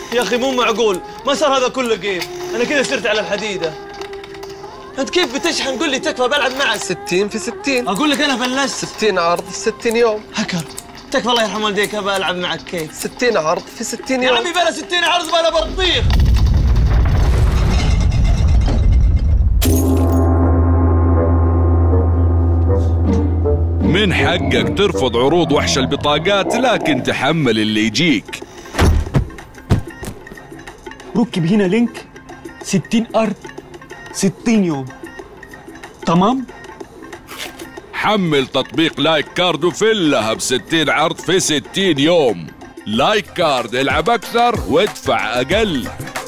يا اخي مو معقول، ما صار هذا كله جيم، انا كذا صرت على الحديده. انت كيف بتشحن؟ قول لي تكفى بلعب معك. 60 في 60. اقول لك انا فلست. 60 عرض في 60 يوم. هكر تكفى الله يرحم والديك، ابى العب معك كيف. 60 عرض في 60 يا يوم. عمي بلا 60 عرض بلا بطيخ. من حقك ترفض عروض وحش البطاقات، لكن تحمل اللي يجيك. ركب هنا لينك 60 أرض 60 يوم. تمام؟ حمل تطبيق لايك كارد وفلها ب60 عرض في 60 يوم. لايك كارد، العب أكثر وادفع أقل.